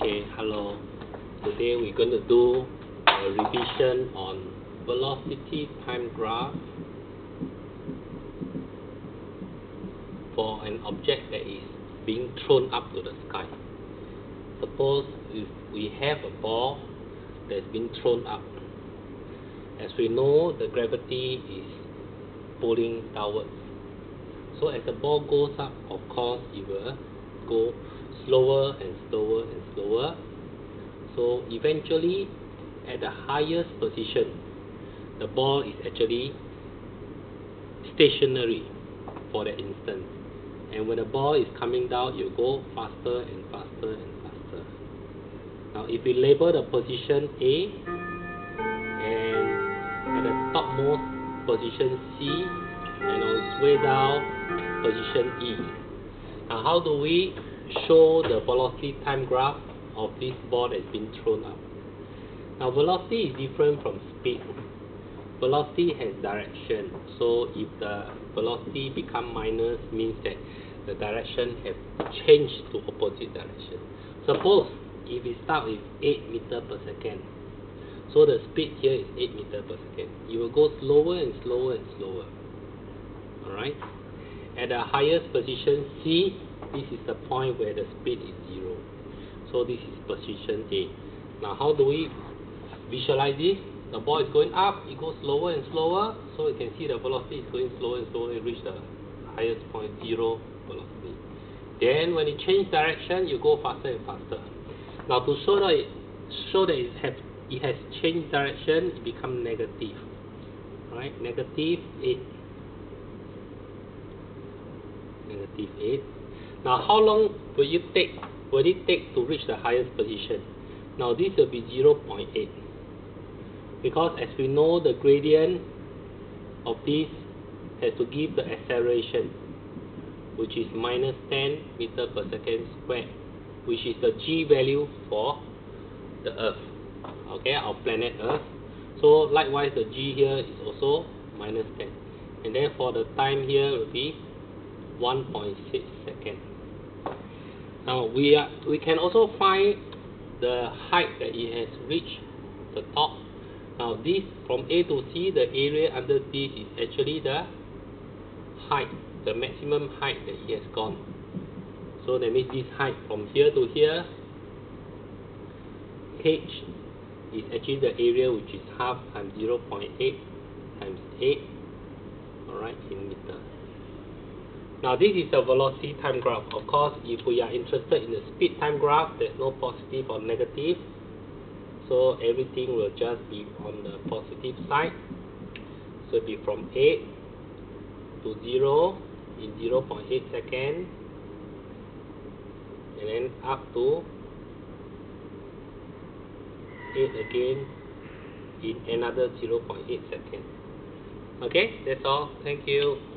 Okay, hello. Today we're going to do a revision on velocity time graph for an object that is being thrown up to the sky. Suppose if we have a ball that's been thrown up. As we know, the gravity is pulling downwards. So as the ball goes up, of course, it will go slower and slower and slower. So eventually, at the highest position, the ball is actually stationary for that instant. And when the ball is coming down, you go faster and faster and faster. Now if we label the position A, and at the topmost position C, and on its way down position E. Now how do we show the velocity time graph of this ball that's been thrown up? Now velocity is different from speed. Velocity has direction, so if the velocity become minus, means that the direction has changed to opposite direction. Suppose if we start with 8 meter per second, so the speed here is 8 meter per second. You will go slower and slower and slower. Alright? At the highest position C, this is the point where the speed is 0. So this is position A. Now how do we visualize this? The ball is going up, it goes slower and slower, so you can see the velocity is going slower and slower, it reach the highest point, 0 velocity. Then when it changes direction, you go faster and faster. Now to show that it has changed direction, it becomes negative. Right? Negative 8. Negative 8. Now how long will it take to reach the highest position? Now this will be 0.8. Because as we know, the gradient of this has to give the acceleration, which is minus 10 meter per second squared, which is the g value for the Earth, okay, our planet Earth. So likewise, the g here is also minus 10, and then for the time here will be 1.6 seconds. Now we can also find the height that it has reached the top. Now this, from A to C, the area under this is actually the height, the maximum height that it has gone. So that means this height from here to here, h is actually the area, which is half times 0.8 times 8, alright, in meter. Now this is the velocity time graph. Of course, if we are interested in the speed time graph, there's no positive or negative. So everything will just be on the positive side. So it'll be from 8 to 0 in 0.8 seconds, and then up to 8 again in another 0.8 seconds. Okay, that's all. Thank you.